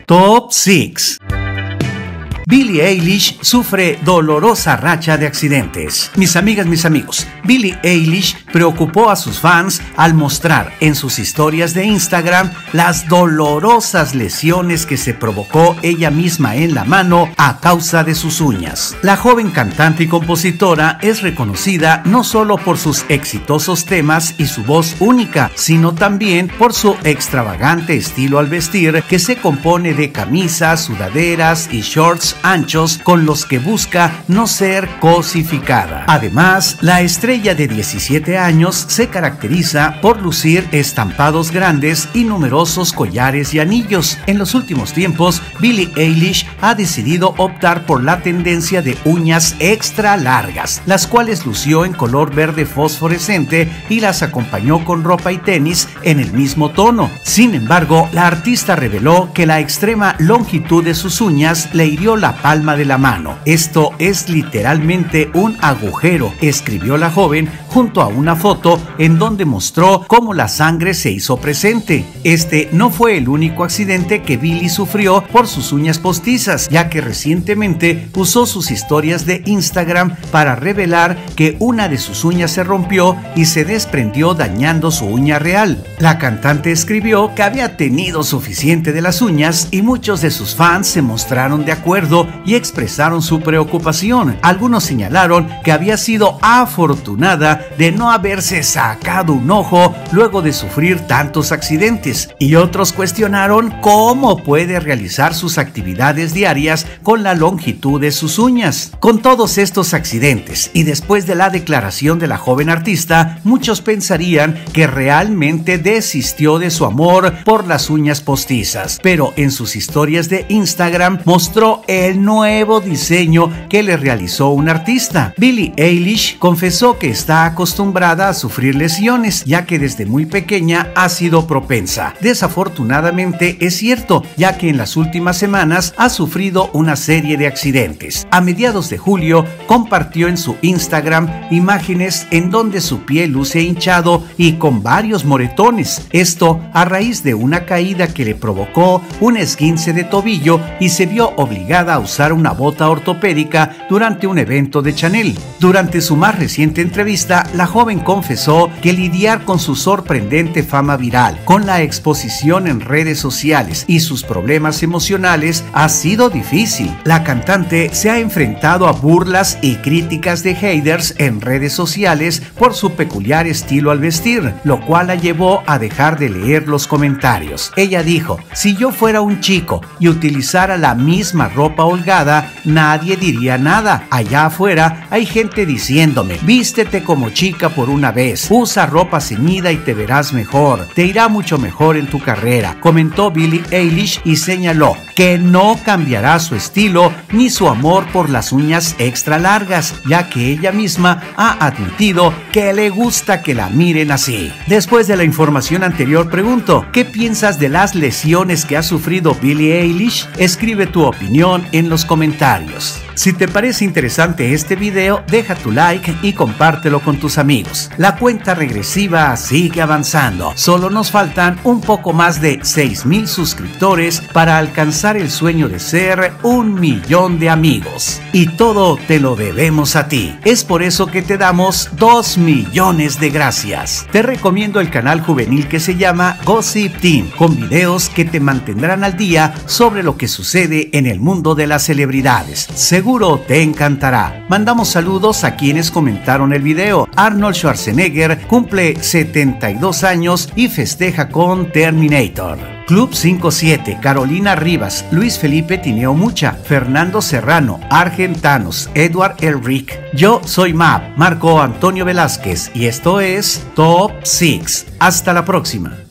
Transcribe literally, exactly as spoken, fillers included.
Top seis. Billie Eilish sufre dolorosa racha de accidentes. Mis amigas, mis amigos, Billie Eilish preocupó a sus fans al mostrar en sus historias de Instagram las dolorosas lesiones que se provocó ella misma en la mano a causa de sus uñas. La joven cantante y compositora es reconocida no solo por sus exitosos temas y su voz única, sino también por su extravagante estilo al vestir, que se compone de camisas, sudaderas y shorts anchos con los que busca no ser cosificada. Además, la estrella de diecisiete años se caracteriza por lucir estampados grandes y numerosos collares y anillos. En los últimos tiempos, Billie Eilish ha decidido optar por la tendencia de uñas extra largas, las cuales lució en color verde fosforescente y las acompañó con ropa y tenis en el mismo tono. Sin embargo, la artista reveló que la extrema longitud de sus uñas le hirió la palma de la mano. Esto es literalmente un agujero, escribió la joven junto a una foto en donde mostró cómo la sangre se hizo presente. Este no fue el único accidente que Billie sufrió por sus uñas postizas, ya que recientemente usó sus historias de Instagram para revelar que una de sus uñas se rompió y se desprendió, dañando su uña real. La cantante escribió que había tenido suficiente de las uñas y muchos de sus fans se mostraron de acuerdo y expresaron su preocupación. Algunos señalaron que había sido afortunada de no haberse sacado un ojo luego de sufrir tantos accidentes, y otros cuestionaron cómo puede realizar sus actividades diarias con la longitud de sus uñas. Con todos estos accidentes y después de la declaración de la joven artista, muchos pensarían que realmente desistió de su amor por las uñas postizas, pero en sus historias de Instagram mostró el nuevo diseño que le realizó un artista. Billie Eilish confesó que está acostumbrada a sufrir lesiones, ya que desde muy pequeña ha sido propensa. Desafortunadamente es cierto, ya que en las últimas semanas ha sufrido una serie de accidentes. A mediados de julio compartió en su Instagram imágenes en donde su pie luce hinchado y con varios moretones. Esto a raíz de una caída que le provocó un esguince de tobillo y se vio obligada a usar una bota ortopédica durante un evento de Chanel. Durante su más reciente entrevista, la joven confesó que lidiar con su sorprendente fama viral, con la exposición en redes sociales y sus problemas emocionales ha sido difícil. La cantante se ha enfrentado a burlas y críticas de haters en redes sociales por su peculiar estilo al vestir, lo cual la llevó a dejar de leer los comentarios. Ella dijo: si yo fuera un chico y utilizara la misma ropa holgada, nadie diría nada. Allá afuera hay gente diciéndome: vístete como chica por una vez, usa ropa ceñida y te verás mejor, te irá mucho mejor en tu carrera, comentó Billie Eilish, y señaló que no cambiará su estilo ni su amor por las uñas extra largas, ya que ella misma ha admitido que le gusta que la miren así. Después de la información anterior, pregunto: ¿qué piensas de las lesiones que ha sufrido Billie Eilish? Escribe tu opinión en los comentarios. Si te parece interesante este video, deja tu like y compártelo con tus amigos. La cuenta regresiva sigue avanzando. Solo nos faltan un poco más de seis mil suscriptores para alcanzar el sueño de ser un millón de amigos. Y todo te lo debemos a ti. Es por eso que te damos dos millones de gracias. Te recomiendo el canal juvenil que se llama Gossip Team, con videos que te mantendrán al día sobre lo que sucede en el mundo de las celebridades. Seguro te encantará. Mandamos saludos a quienes comentaron el video. Arnold Schwarzenegger cumple setenta y dos años y festeja con Terminator. Club cinco siete, Carolina Rivas, Luis Felipe Tineo Mucha, Fernando Serrano, Argentanos, Edward Elric. Yo soy Map, Marco Antonio Velázquez, y esto es Top seis. Hasta la próxima.